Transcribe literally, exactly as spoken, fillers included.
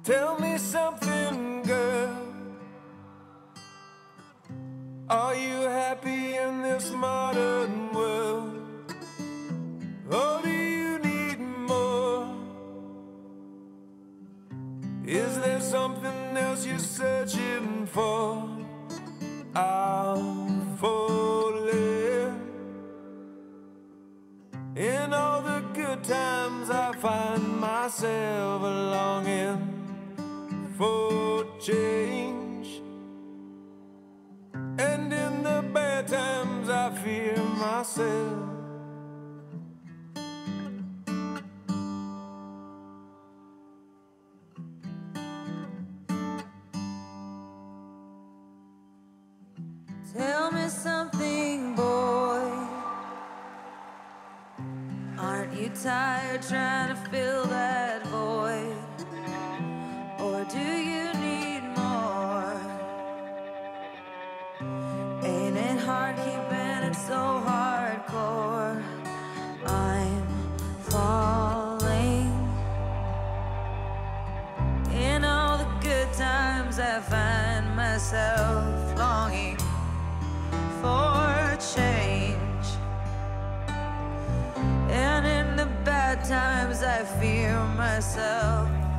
Tell me something, girl. Are you happy in this modern world? Or do you need more? Is there something else you're searching for? I'm falling. In all the good times I find myself longing for change, and in the bad times I fear myself. Tell me something, boy. Aren't you tired trying to fill that void? Or do you need more? Ain't it hard keeping it so hardcore? I'm falling. In all the good times I find myself longing for change, and in the bad times I fear myself.